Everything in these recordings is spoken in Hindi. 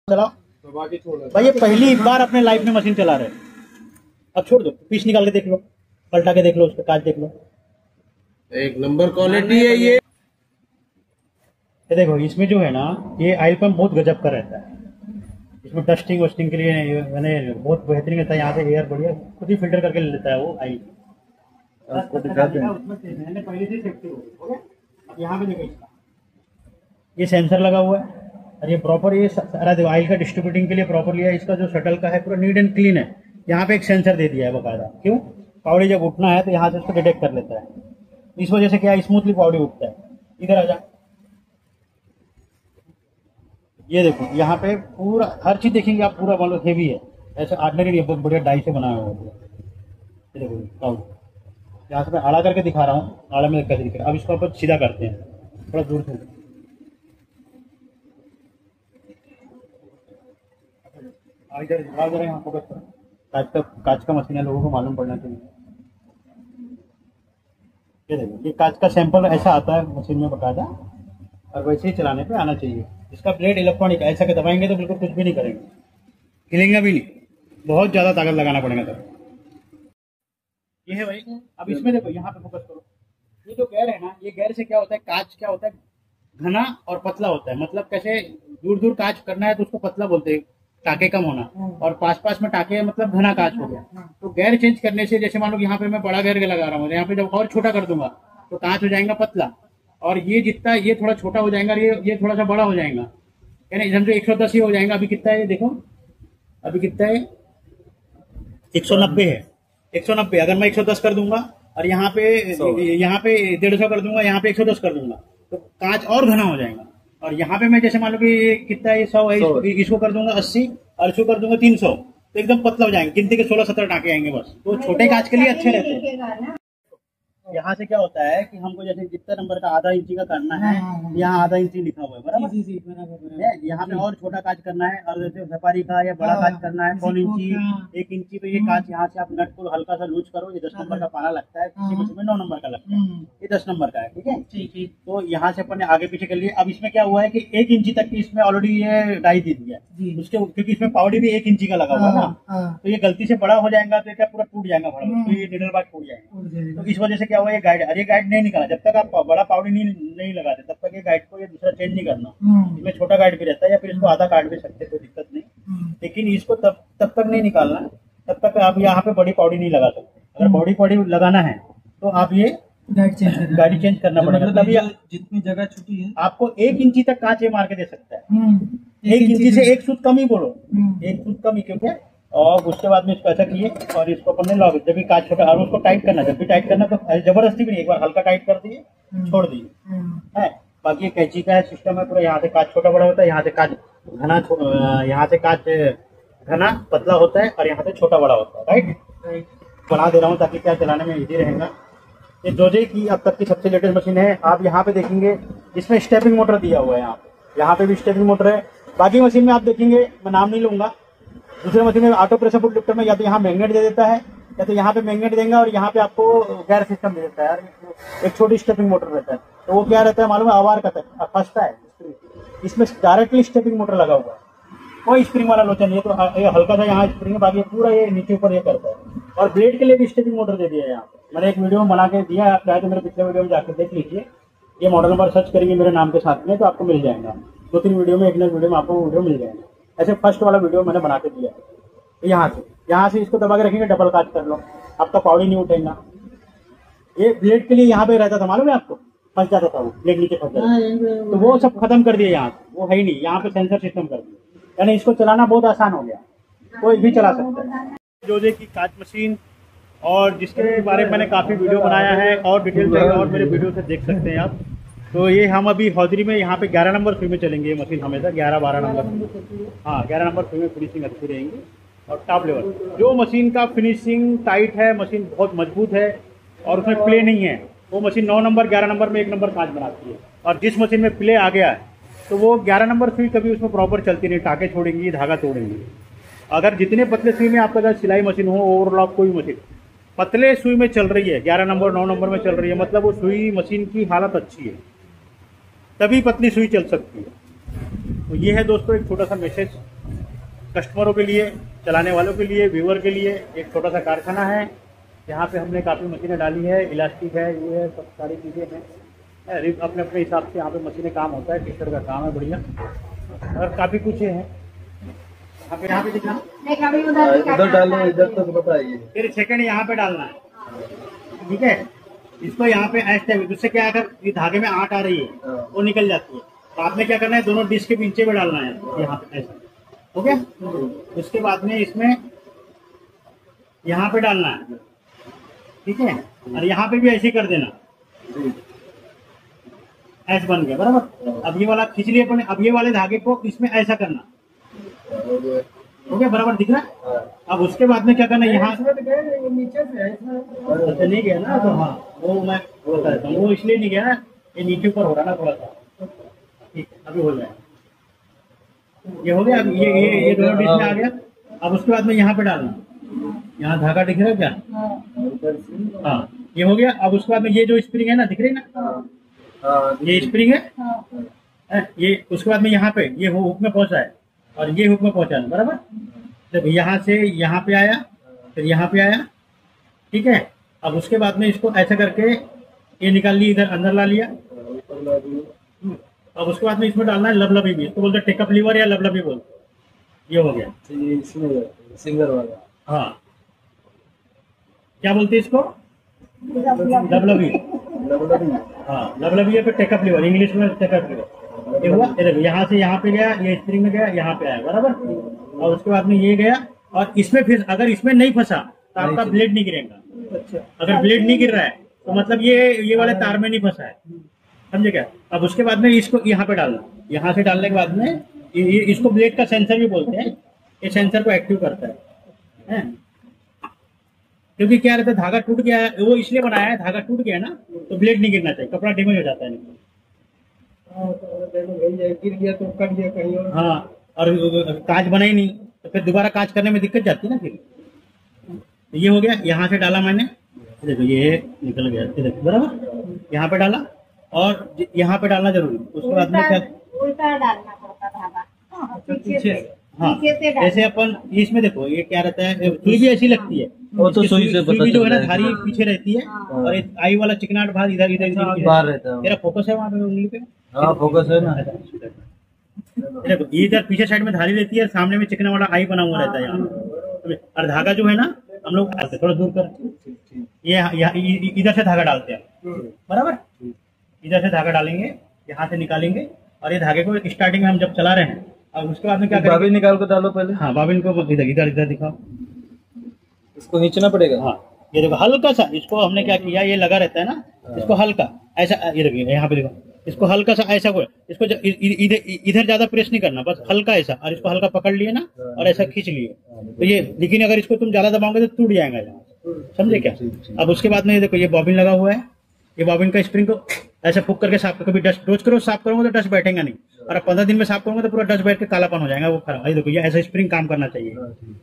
चलाओ भाई, ये पहली बार अपने लाइफ में मशीन चला रहे हैं। अब छोड़ दो, पीस निकाल के देख लो, पलटा के देख लो, उसका कांच देख लो, एक नंबर क्वालिटी है ये। देखो इसमें जो है ना, ये ऑयल पंप बहुत गजब का रहता है। इसमें डस्टिंग वस्टिंग के लिए मैंने बहुत बेहतरीन रहता है। यहाँ से एयर बढ़िया खुद ही फिल्टर करके ले लेता है वो ऑयल। मैंने पहले से सेफ्टी हो गई। अब यहाँ पे देखो, इसका ये सेंसर लगा हुआ है और ये प्रॉपर, ये सारा देखो ऑयल का डिस्ट्रीब्यूटिंग के लिए प्रॉपर लिया है। इसका जो शटल का है पूरा नीट एंड क्लीन है। यहाँ पे एक सेंसर दे दिया है बकायदा। क्यों? पावड़ी जब उठना है तो यहाँ से उसको डिटेक्ट कर लेता है। इस वजह से क्या स्मूथली पावड़ी उठता है। इधर आ जा, ये देखो यहाँ पे पूरा हर चीज देखेंगे आप, पूरा मतलब हेवी है, ऐसे ऑर्डिनरी बहुत बढ़िया डाई से बनाया हुआ है। ये देखो पाउडर, यहाँ से मैं आड़ा करके दिखा रहा हूँ, आड़ा में कैसे दिख रहा है। अब इसको ऊपर सीधा करते हैं, थोड़ा दूर से इधर जरा यहाँ फोकस करो। कांच का मशीन है, लोगों को मालूम पड़ना चाहिए। ये देखो, ये कांच का सैंपल ऐसा आता है मशीन में बकायदा, और वैसे ही चलाने पे आना चाहिए। इसका ब्लेड इलेक्ट्रॉनिक, ऐसा के दबाएंगे तो बिल्कुल कुछ भी नहीं करेंगे, हिलेंगे भी नहीं, बहुत ज्यादा ताकत लगाना पड़ेगा तब। ये है भाई। अब इसमें देखो, यहाँ पे फोकस करो। ये जो गैर है ना, ये गैर से क्या होता है, कांच क्या होता है, घना और पतला होता है। मतलब कैसे, दूर दूर कांच करना है तो उसको पतला बोलते हैं, टाके कम होना, और पास पास में टाके मतलब घना कांच हो गया। तो गैर चेंज करने से, जैसे मान लो यहाँ पे मैं बड़ा गैर लगा रहा हूँ, यहाँ पे जब और छोटा कर दूंगा तो कांच हो जाएगा पतला, और ये जितना ये थोड़ा छोटा हो जाएगा, ये थोड़ा सा बड़ा हो जाएगा, यानी समझो 110 ही हो जाएगा। अभी कितना है ये देखो, अभी कितना है, 190 है। 190 अगर मैं 110 कर दूंगा और यहाँ पे 150 कर दूंगा, यहाँ पे 110 कर दूंगा तो कांच और घना हो जाएगा। और यहाँ पे मैं जैसे मान लो कि कितना है, 100 है, इसको कर दूंगा 80 और इसको कर दूंगा 300, तो एकदम पतला हो जाएंगे। गिनती के 16-17 टाके आएंगे बस। तो छोटे कांच के लिए अच्छे रहते हैं। यहाँ से क्या होता है कि हमको जैसे जितना नंबर का आधा इंची का करना है, यहाँ आधा इंची लिखा हुआ है, बराबर। यहाँ पे और छोटा कांच करना है, और जैसे व्यापारी का या बड़ा कांच करना है 1 इंची 1 इंची, तो ये कांच यहाँ से आप नट को हल्का सा लूज करो। ये 10 नंबर का पाना लगता है, किसी मशीन में 9 नंबर का लगता है, ये 10 नंबर का है, ठीक है। तो यहाँ से अपन ने आगे पीछे कर लिए। अब इसमें क्या हुआ है कि 1 इंची तक की इसमें ऑलरेडी ये डाई दे दिया है उसके, क्योंकि इसमें पावड़ी भी 1 इंची का लगा हुआ है ना, तो ये गलती से बड़ा हो जाएगा तो क्या पूरा टूट जाएगा, तो ये निडल बार टूट जाएगा। तो इस वजह से क्या हुआ, ये गाइड, अरे गाइड नहीं निकाला जब तक आप बड़ा पावड़ी नहीं लगाते तब तक ये गाइड को ये दूसरा चेंज नहीं करना। इसमें छोटा गाइड भी रहता है, या फिर इसको आधा काट भी सकते, कोई दिक्कत नहीं। लेकिन इसको तब तक नहीं निकालना तब तक आप यहाँ पे बड़ी पावड़ी नहीं लगा सकते। अगर बड़ी पावड़ी लगाना है तो आप ये गाइड चेंज करना पड़ेगा। तभी जितनी जगह छुटी है आपको 1 इंची तक कांच मार के दे सकता है। 1 इंची से 1 सूत कम ही बोलो, 1 सूत कम ही, क्योंकि और उसके बाद में इसको ऐसा किए और इसको अपन ने लॉक, जब भी कांच छोटा, और उसको टाइट करना, जब भी टाइट करना तो जबरदस्ती भी नहीं, एक बार हल्का टाइट कर दिए, छोड़ दिए है। बाकी कैंची का है सिस्टम है पूरा, यहाँ से कांच छोटा बड़ा होता है, यहाँ से कांच घना, यहाँ से कांच घना पतला होता है, और यहाँ से छोटा बड़ा होता है, राइट। बना दे रहा हूँ ताकि क्या चलाने में इजी रहेगा। ये जोजे की अब तक की सबसे लेटेस्ट मशीन है। आप यहाँ पे देखेंगे इसमें स्टेपिंग मोटर दिया हुआ है, यहाँ पे भी स्टेपिंग मोटर है। बाकी मशीन में आप देखेंगे, मैं नाम नहीं लूंगा, दूसरे मशीन में ऑटो प्रेशर फुट लिफ्टर में या तो यहाँ मैग्नेट दे देता है, या तो यहाँ पे मैग्नेट देगा और यहाँ पे आपको गैर सिस्टम दे देता है। एक छोटी स्टेपिंग मोटर रहता है, तो वो क्या रहता है मालूम है, आवार का फंसता है। इसमें डायरेक्टली स्टेपिंग मोटर लगा हुआ है, कोई स्प्रिंग वाला लोचा नहीं है। तो ये हल्का सा यहाँ स्प्रिंग है, बाकी पूरा ये नीचे ऊपर ये करता है। और ब्लेड के लिए भी स्टेपिंग मोटर दे दिया है यहाँ पे, मैंने एक वीडियो में बना के दिया है, आप चाहे तो मेरे पिछले वीडियो में जाकर देख लीजिए। ये मॉडल नंबर सर्च करेंगे मेरे नाम के साथ में तो आपको मिल जाएगा। 2-3 वीडियो में, एक नए वीडियो में आपको वीडियो मिल जाएगा। ऐसे फर्स्ट वाला वीडियो मैंने बना के दिया है। यहाँ से इसको दबा के रखेंगे, डबल काज कर लो, आपका पावड़ी नहीं उठेगा। ये ब्लेड के लिए यहाँ पे रहता था, मालूम है आपको, फंस जाता था वो, ब्लेड नीचे फंस जाता था, तो वो सब खत्म कर दिया। यहाँ वो है ही नहीं, यहाँ पे सेंसर सिस्टम कर दिया, यानी इसको चलाना बहुत आसान हो गया, कोई भी चला सकता है। जोजे की कांच मशीन, और जिसके बारे में मैंने काफ़ी वीडियो बनाया है, और डिटेल चाहिए और मेरे वीडियो से देख सकते हैं आप। तो ये हम अभी हौदरी में यहाँ पे 11 नंबर सुई में चलेंगे। ये मशीन हमेशा 11-12 नंबर, हाँ 11 नंबर सुई में फिनिशिंग अच्छी रहेंगी और टॉप लेवल। जो मशीन का फिनिशिंग टाइट है, मशीन बहुत मजबूत है और उसमें प्ले नहीं है, वो मशीन 9 नंबर 11 नंबर में 1 नंबर कांच बनाती है। और जिस मशीन में प्ले आ गया है तो वो 11 नंबर सुई कभी उसमें प्रॉपर चलती नहीं, टाके छोड़ेंगी, धागा तोड़ेंगी। अगर जितने पतले सुई में आपका अगर सिलाई मशीन हो, ओवरलॉक कोई मशीन पतले सुई में चल रही है, 11 नंबर 9 नंबर में चल रही है, मतलब वो सुई मशीन की हालत अच्छी है, तभी पतली सुई चल सकती है। तो ये है दोस्तों एक छोटा सा मैसेज कस्टमरों के लिए, चलाने वालों के लिए, व्यूअर के लिए एक छोटा सा कारखाना है। यहाँ पे हमने काफ़ी मशीनें डाली है, इलास्टिक है, ये है, सब सारी चीज़ें हैं। अपने अपने हिसाब से यहाँ पे मशीनें काम होता है, टीचर का काम है बढ़िया। और काफ़ी कुछ है यहाँ पे दिखना, इधर डालो, इधर तो बताइए। फिर सेकंड यहाँ पे डालना है, ठीक है। इसको यहाँ पे ऐसे, उससे क्या अगर ये धागे में आट आ रही है वो निकल जाती है, तो आपने क्या करना है, दोनों डिस्क के नीचे में डालना है यहाँ पे ऐसा, हो गया। उसके बाद में इसमें यहाँ पे डालना है, ठीक है। और यहाँ पे भी ऐसे ही कर देना, ऐसे बन गया बराबर। अब ये वाला खींच लिया अपने, अब ये वाले धागे को इसमें ऐसा करना, हो गया बराबर, दिख रहा है। अब उसके बाद में क्या करना है, यहाँ नीचे से ऐसा नहीं गया ना, तो हाँ वो मैं बता देता हूँ, वो इसलिए नहीं गया ना, ये नीचे ऊपर हो रहा ना थोड़ा सा, ठीक है। अभी हो जाएगा, ये हो गया। अब ये दोनों डिश में आ गया। अब उसके बाद में यहाँ पे डालना, यहाँ धागा दिख रहा है क्या, हाँ ये हो गया। अब उसके बाद में ये जो स्प्रिंग है ना, दिख रही ना, ये स्प्रिंग है, ये उसके बाद में यहाँ पे ये हुक में पहुंचा है और ये हुक में पहुंचा है बराबर। जब यहाँ से यहाँ पे आया, फिर यहाँ पे आया, ठीक है। अब उसके बाद में इसको ऐसा करके ये निकाल लिया, इधर अंदर ला लिया। अब उसके बाद में इसमें डालना है लबलबी भी, इसको बोलते हैं टेकअप लीवर या लबलबी बोलते, ये हो गया सिंगर वाला। हाँ क्या बोलते हैं इसको, लबलबी, हाँ लबलबी है, फिर टेकअप लीवर, इंग्लिश में टेकअप लीवर। ये हुआ, यहाँ से यहाँ पे गया, ये स्प्रिंग में गया, यहाँ पे आया बराबर। और उसके बाद में ये गया, और इसमें फिर अगर इसमें नहीं फंसा तो आपका ब्लेड नहीं गिरेगा। अच्छा, अगर ब्लेड नहीं गिर रहा है तो मतलब ये वाले तार में नहीं फंसा है, समझे क्या। अब उसके बाद में इसको यहाँ पे डालना, यहाँ से डालने के बाद में इसको ब्लेड का सेंसर भी बोलते हैं, ये सेंसर को एक्टिव करता है। क्योंकि क्या रहता है, धागा टूट गया है, वो इसलिए बनाया है, धागा टूट गया ना तो ब्लेड नहीं गिरना चाहिए, कपड़ा डैमेज हो जाता है। गिर गया तो कट गया कहीं और। हाँ, और कांच बना ही नहीं तो फिर दोबारा कांच करने में दिक्कत जाती है ना फिर। तो ये हो गया, यहाँ से डाला मैंने, देखो ये निकल गया, देखो बराबर, यहाँ पे डाला और यहाँ पे डालना जरूरी। उसके बाद में क्या, उल्टा डालना पड़ता धागा, पीछे से। हाँ जैसे अपन इसमें देखो ये क्या रहता है, सुई भी ऐसी लगती है, वो तो सुई से पता भी जो है ना चलता है। धारी पीछे रहती है, और एक आई वाला चिकनाट भाग इधर इधर बाहर रहता है। तेरा फोकस है वहाँ पे उंगली पे, हाँ फोकस है ना। देखो ये इधर पीछे साइड में धारी रहती है, सामने में चिकना वाला आई बना हुआ रहता है यहाँ। और धागा जो है ना हम लोग थोड़ा दूर कर, ये इधर से धागा डालते हैं बराबर, इधर से धागा डालेंगे, यहाँ से निकालेंगे, और ये धागे को स्टार्टिंग में हम जब चला रहे हैं, अब उसके बाद में क्या करेंगे, बाबिन निकाल कर डालो पहले। हाँ बाबिन को इधर इधर इधर दिखाओ, इसको खींचना पड़ेगा। हाँ ये देखो हल्का सा, इसको हमने क्या किया, ये लगा रहता है ना, इसको हल्का ऐसा, ये देखिए यहाँ पे देखो, इसको हल्का सा ऐसा को, इसको इधर ज्यादा प्रेस नहीं करना, बस हल्का ऐसा, और इसको हल्का पकड़ लिए ना और ऐसा खींच लिए तो ये, लेकिन अगर इसको तुम ज्यादा दबाओगे तो टूट जाएगा यहाँ, समझे क्या। अब उसके बाद में ये देखो ये बॉबिन लगा हुआ है, ये बॉबिन का स्प्रिंग को ऐसे फूक करके साफ, कभी डस्ट रोज करो साफ करोगे तो डस्ट बैठेगा नहीं, और 15 दिन में साफ करोगे तो पूरा डस्ट बैठ के कालापन हो जाएगा, वो खराब। ये देखो ये ऐसा स्प्रिंग काम करना चाहिए,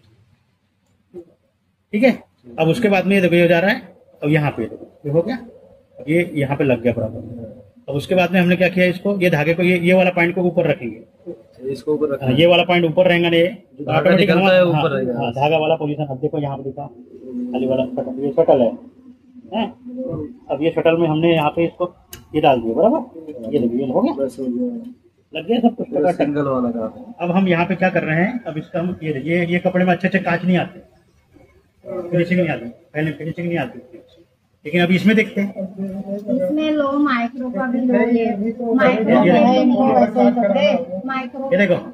ठीक है। अब उसके बाद में ये देखो ये हो जा रहा है, अब यहाँ पे देखो ये हो गया, ये यहाँ पे लग गया बराबर। अब उसके बाद में हमने क्या किया, इसको ये धागे को ये वाला पॉइंट को ऊपर रखेंगे, इसको ऊपर रखना। ये वाला पॉइंट ऊपर रहेगा ना, ये ऑटोमेटिक ऊपर रहेगा। हाँ धागा वाला पोजीशन। अब देखो यहाँ पे दिखा, खाली वाला शटल, ये शटल है। अब ये शटल में हमने यहाँ पे इसको ये डाल दिया बराबर, ये देखिए हो गया, लग गया सब कुछ सिंगल वाला काम। अब हम यहाँ पे क्या कर रहे हैं, अब इसका हम ये कपड़े में अच्छे कांच नहीं आते, फिनिशिंग नहीं आती, पहले फिनिशिंग नहीं आती, लेकिन अभी इसमें देखते हैं, इसमें लो माइक्रो का भी लो, ये माइक्रो है नहीं, वैसे कपड़े माइक्रो। ये देखो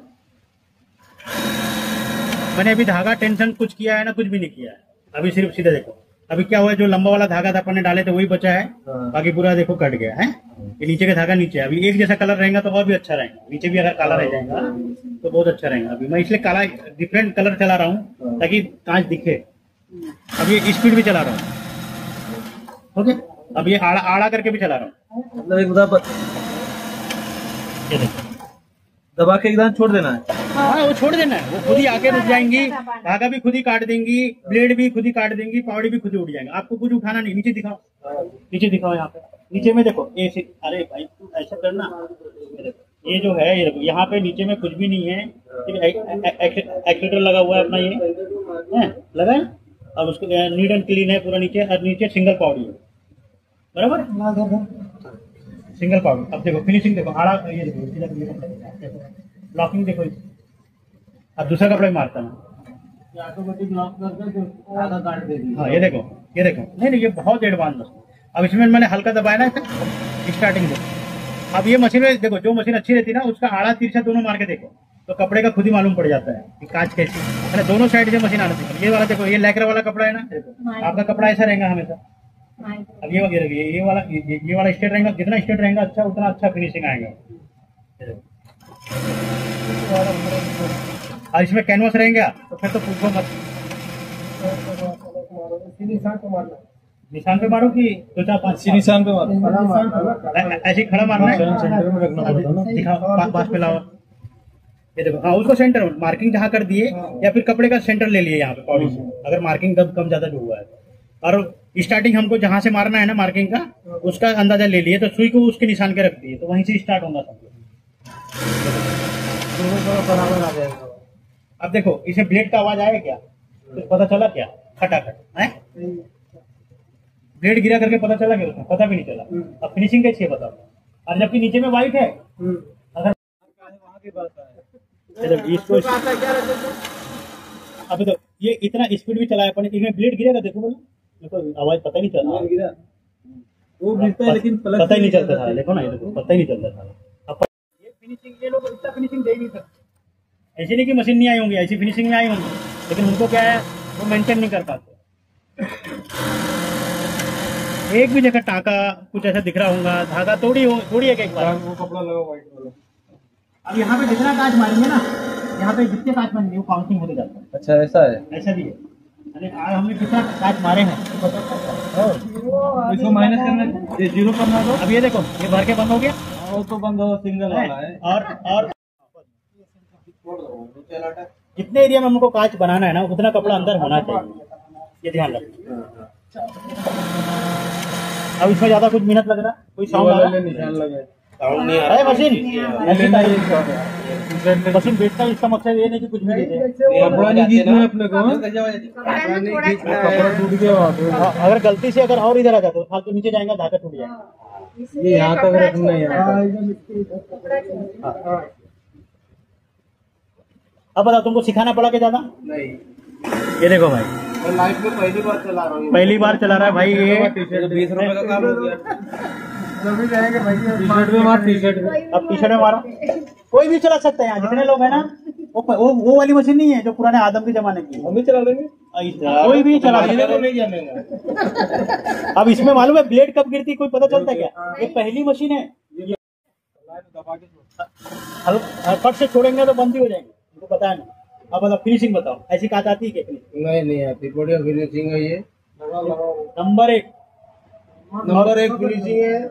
मैंने अभी धागा टेंशन कुछ किया है ना, कुछ भी नहीं किया है, अभी सिर्फ सीधे देखो। अभी क्या हुआ है, जो लंबा वाला धागा था अपन ने डाले थे वही बचा है, बाकी पूरा देखो कट गया है। ये नीचे का धागा नीचे, अभी एक जैसा कलर रहेगा तो और भी अच्छा रहेगा, नीचे भी अगर काला रह जाएगा तो बहुत अच्छा रहेगा। अभी मैं इसलिए काला डिफरेंट कलर चला रहा हूँ ताकि कांच दिखे। अब ये स्पीड भी चला रहा हूँ, ओके। अब ये आड़ा आड़ा करके भी चला रहा हूँ, मतलब एक ये देखो दबा के एकदम छोड़ देना है। हाँ वो छोड़ देना है, वो खुद ही आके रुक जाएंगी, धागा भी खुद ही काट देंगी, ब्लेड भी खुद ही काट देंगी, पावड़ी भी खुद ही उठ जाएंगे, आपको कुछ उठाना नहीं। नीचे दिखाओ, नीचे दिखाओ, यहाँ पे नीचे में देखो, अरे भाई तुम ऐसा करना, ये जो है ये देखो, यहाँ पे नीचे में कुछ भी नहीं है, एक्सीटर लगा हुआ है अपना, ये है लगा है। अब उसको नीट एंड क्लीन है पूरा नीचे, और नीचे सिंगल पाउडर है, बराबर सिंगल पाउडर। अब देखो फिनिशिंग देखो, आड़ा ये देखो, लॉकिंग देखो। अब दूसरा कपड़ा भी मारता है, ऑटोमेटिक लॉक करके आधा काट देगी। हाँ ये देखो नहीं ये बहुत एडवांस है। अब इसमें मैंने हल्का दबाया ना स्टार्टिंग से। अब ये मशीन में देखो, जो मशीन अच्छी रहती है ना उसका आड़ा तिरछा दोनों मार के देखो, तो कपड़े का खुद ही मालूम पड़ जाता है कि कांच कैसी है। दोनों साइड से मशीन आना चाहिए। ये वाला देखो, ये लैकर वाला कपड़ा है ना, आपका कपड़ा ऐसा रहेगा हमेशा। अब ये वाला स्ट्रेट रहेगा, जितना स्ट्रेट रहेगा अच्छा उतना अच्छा फिनिशिंग आएगा। और इसमें कैनवस रहेंगे तो फिर तो पूछो मत, निशान पे मारो कि 2-4-5 निशान पे मारो, ऐसे ही खड़ा मारना है। सेंटर में रखना पड़ता है ना। दिखाओ पास पे लाओ, ये देखो। हाँ उसको सेंटर मार्किंग जहाँ कर दिए, या फिर कपड़े का सेंटर ले लिए यहाँ पे पॉडी से, अगर मार्किंग कम ज्यादा जो हुआ है। और स्टार्टिंग हमको जहाँ से मारना है ना मार्किंग का, उसका अंदाजा ले लिए, तो सुई को उसके निशान के रख दिए, तो वहीं से स्टार्ट होगा सब। बराबर आ जाएगा। अब देखो इसे ब्लेड का आवाज आया क्या, तो पता चला क्या, खटाखट है ब्लेड गिरा करके पता चला क्या, उसमें पता भी नहीं चला। अब फिनिशिंग कैसी है बताओ, और जबकि नीचे में वाइट है। अगर वहाँ की बात है। इसको अभी तो ये इतना स्पीड भी चलाया अपन, इसमें ब्लेड गिरेगा देखो, बोलो देखो आवाज पता ही नहीं चल रहा, गिरा वो गिरता है लेकिन पता ही नहीं चलता था। देखो ना ये देखो, पता ही नहीं चलता था। अब ये फिनिशिंग, ये लोग इतना फिनिशिंग दे नहीं सकते। ऐसी नहीं कि मशीन नहीं आई होंगी, ऐसी फिनिशिंग में आई होंगी, लेकिन उनको क्या है वो मेंटेन नहीं कर पाते। एक भी जगह टाका कुछ ऐसा दिख रहा होगा, धागा तोड़ी है एक बार। वो कपड़ा लगा व्हाइट वाला। अब यहाँ पे जितना कांच मारेंगे ना, यहाँ पे जितने कांच मारेंगे वो काउंटिंग होते जाता है। अच्छा ऐसा है, ऐसा भी है। अरे आज हमने कितना कांच मारे हैं, इसको माइनस करना, ये 0 करना दो। अब ये देखो, ये भर के बंद हो गया, वो तो बंद हो, सिंगल वाला है। और जितने एरिया में हमको कांच बनाना है ना, उतना कपड़ा अंदर होना चाहिए, ये ध्यान रखना। अब इसमें ज्यादा कुछ मेहनत लग रहा, कोई साउंड आ रहा, निशान लगे साउंड नहीं आ रहा है। मशीन बेचता है, इसका मकसद ये नहीं कि कुछ भी दे दे। कपड़ा नहीं खींचना है अपने को, कपड़ा टूट गया। अगर गलती से अगर और इधर आ जाता तो फालतू नीचे जाएगा, धागा टूट जाएगा। ये यहाँ तक रखना है, अब बताओ तुमको सिखाना पड़ा के ज्यादा? नहीं, ये देखो भाई, मैं लाइफ में पहली बार चला रहा हूँ। पहली बार चला रहा है भाई ये। 20 रुपए का काम हो गया। टी-शर्ट में मार, टी-शर्ट में। अब टी-शर्ट में मारो, कोई भी चला सकता है यहाँ जितने लोग हैं ना। वो वाली मशीन नहीं है जो पुराने आदम के जमाने की, हम भी चला लेंगे, कोई भी चला सकता है। नहीं जानेगा। अब इसमें मालूम है ब्लेड कब गिरती कोई पता चलता है क्या? ये पहली मशीन है, फट से छोड़ेंगे तो बंद ही हो जाएंगे, उनको पता है ना। अब बताओ फिनिशिंग बताओ, ऐसी काट आती है क्या फिनिशिंग? नहीं आती, बढ़िया फिनिशिंग है ये। नंबर एक फिनिशिंग है।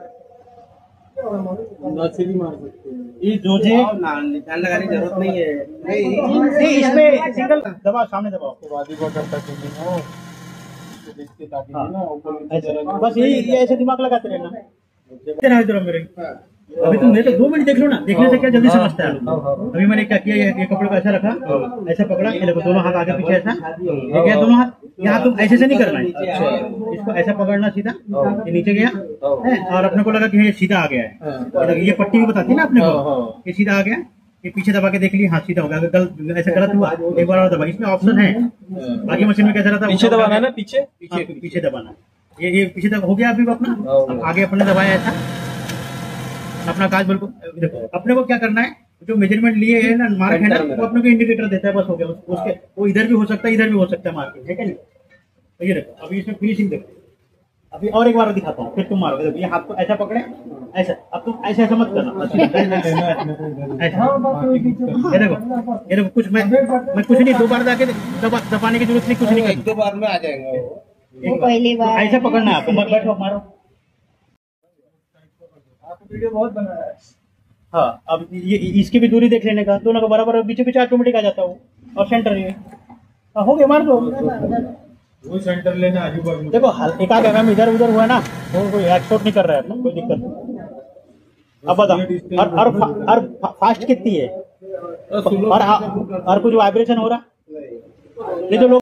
मार सकते हैं। ये जोजे निशान लगाने की जरूरत नहीं है। नहीं, इसमें सिंगल दबाओ, सामने दबाओ, वादी को करता है ना, इसके ताकि ना ऊपर ऐसे बस ये ऐसे दिमाग लगाते रहना। इधर मेरे अभी तुम तो 2 मिनट देख लो ना, देखने से क्या जल्दी समझता है। अभी मैंने क्या किया, ये कपड़े को ऐसा रखा, ऐसा पकड़ा, ये देखो दोनों हाथ आगे पीछे ऐसा, ठीक है दोनों हाथ। यहाँ तुम ऐसे से नहीं करना है, इसको ऐसा पकड़ना सीधा, ये नीचे गया और अपने को लगा कि ये सीधा आ गया है। ये पट्टी भी बताती है ना अपने को, ये सीधा आ गया, ये पीछे दबा के देख ली, हाँ सीधा हो गया। अगर ऐसा गलत हुआ एक बार और दबा, इसमें ऑप्शन है। बाकी मशीन में कैसा रहता है, पीछे दबाना है ना, पीछे दबाना। ये पीछे तक हो गया अभी अपना, आगे अपने दबाया ऐसा, अपना काज बिल्कुल। देखो अपने को क्या करना है, जो मेजरमेंट लिए है ना, मार्क है ना, वो अपने को इंडिकेटर देता है, बस हो गया। उसके वो इधर भी हो सकता है, इधर भी हो सकता है मार्क, है क्या नहीं? तो ये देखो अभी इसमें फिनिशिंग देखो। अभी और एक बार दिखाता हूँ, फिर तुम मारोगे। देखो ये हाथ को ऐसा पकड़े, ऐसा। अब तुम ऐसा मत करना, ऐसा। ये देखो कुछ मैं कुछ नहीं, 2 बार जाके दबाने की जरूरत नहीं, कुछ नहीं, 1-2 बार में आ जाएगा वो। पहली बार ऐसा पकड़ना है आपको, मत बैठो मारो। वीडियो बहुत बना है। हाँ अब ये इसकी भी दूरी देख लेने का, दोनों का बराबर पीछे ऑटोमेटिक आ जाता है वो, और सेंटर ये हो गया, मार दो। वो सेंटर लेना आजू बाजू। देखो एक आध mm इधर उधर हुआ ना, वो कोई एक्सपोर्ट नहीं कर रहा है अपना, कोई दिक्कत नहीं। अब बताओ, और फास्ट कितनी है, और कुछ वाइब्रेशन हो रहा। ये जो लोग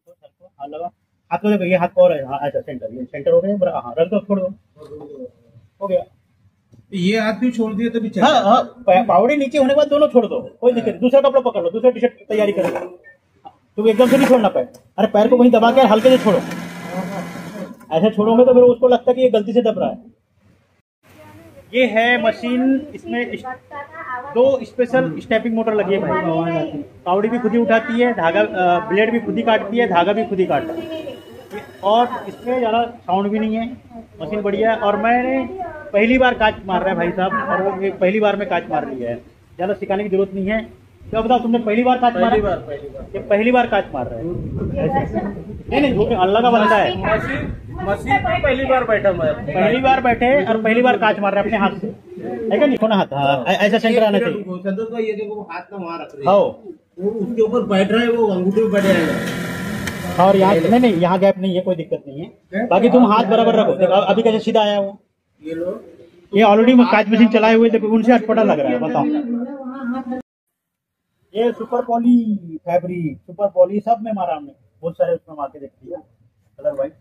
हाथ को देखो, ये हाथ को, और अच्छा सेंटर, ये सेंटर हो गया। हाँ रख दो, छोड़ दो, हो गया। ये हाथ भी छोड़ दिए तो भी हाँ हाँ, पावड़ी नीचे होने के बाद दोनों छोड़ दो, कोई दिक्कत नहीं। दूसरा कपड़ा पकड़ लो, दूसरा टी शर्ट तैयारी करो, तुम एकदम से नहीं छोड़ना पैर। अरे पैर को वहीं दबा के हल्के से छोड़ो, ऐसे छोड़ोगे तो फिर उसको लगता है कि ये गलती से दब रहा है। ये है मशीन, इसमें 2 स्पेशल स्टेपिंग मोटर लगी है भाई। पावड़ी भी खुद ही उठाती है, धागा ब्लेड भी खुद ही काटती है, धागा भी खुद ही काटता है, और इसमें ज़्यादा साउंड भी नहीं है, मशीन बढ़िया है। और मैंने पहली बार कांच मार रहा है भाई साहब, और वो पहली बार में कांच मार लिया है, ज़्यादा सिखाने की जरूरत नहीं है। क्या बताओ, तुमने पहली बार कांच मारा? ये पहली बार कांच मार रहा है। नहीं झूठ, अल्लाह का बंदा है। मशीन पे पहली बार बैठा मैं, पहली बार बैठे और पहली बार कांच मार रहा है अपने हाथ से, है क्या? नहीं हाथ, हाँ ऐसा सेंटर आना चाहिए। तो ये देखो हाथ में वहाँ रख रही है, हाँ वो उसके ऊपर बैठ रहा है, वो अंगूठे पे बैठ जाएगा। और यहाँ नहीं, यहाँ गैप नहीं है, कोई दिक्कत नहीं है। बाकी तुम हाथ बराबर रखो। देखो अभी कैसे सीधा आया वो, ये लो, ये ऑलरेडी कांच मशीन चलाए हुए, देखो उनसे अटपटा लग रहा है। बताओ, ये super poly fabric, super poly सब में मारा हमने, बहुत सारे उसमें मार के देख लिया कलर वाइज।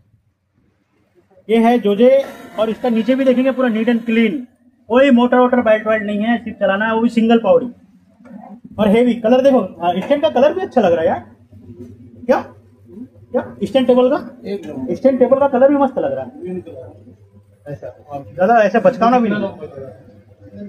ये है जोजे, और इसका नीचे भी देखेंगे पूरा नीट एंड क्लीन, कोई मोटर वोटर बैट वाइट नहीं है, सिर्फ चलाना है, वो भी सिंगल पावड़ी। और हेवी कलर देखो, स्टैंड का कलर भी अच्छा लग रहा है यार। क्या क्या स्टैंड टेबल का, स्टैंड टेबल का कलर भी मस्त लग रहा है, ऐसा ज्यादा ऐसा बचकाना भी नहीं।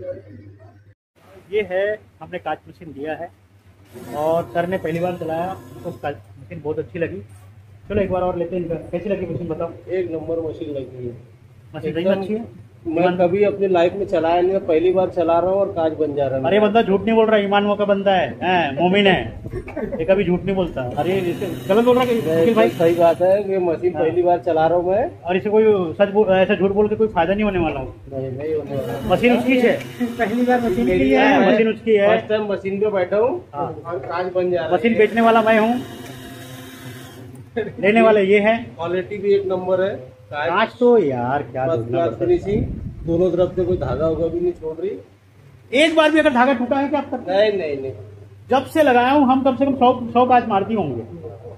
ये है, हमने कांच मशीन लिया है, और सर ने पहली बार चलाया तो कांच मशीन बहुत अच्छी लगी। चलो एक बार और लेते हैं, कैसी लगी मशीन बताओ? एक नंबर मशीन लगी है, मशीन सही में अच्छी है। मैं कभी अपनी लाइफ में चलाया नहीं, पहली बार चला रहा हूँ और कांच बन जा रहा है। अरे बंदा झूठ नहीं बोल रहा, ईमान का बंदा है, मोमिन है, ये कभी झूठ नहीं बोलता। अरे गलत बोल रहा है भाई, सही बात है कि मशीन पहली बार चला रहा हूँ मैं, और इसे कोई ऐसा झूठ बोल के कोई फायदा नहीं होने वाला। नहीं होने वाला। मशीन उसकी है, पहली बार मशीन मेरी की है, मशीन उसकी है। फर्स्ट टाइम मशीन पे बैठा हूँ और कांच बन जा रहा है। मशीन बेचने वाला मैं हूँ, लेने वाले ये है। क्वालिटी भी एक नंबर है, कांच तो यार क्या फिनिशिंग, दोनों तरफ से कोई धागा होगा भी नहीं छोड़ रही। एक बार भी अगर धागा टूटा है क्या अब तक? नहीं नहीं नहीं, जब से लगाया हूँ हम कम से कम 100 कांच मारती होंगे।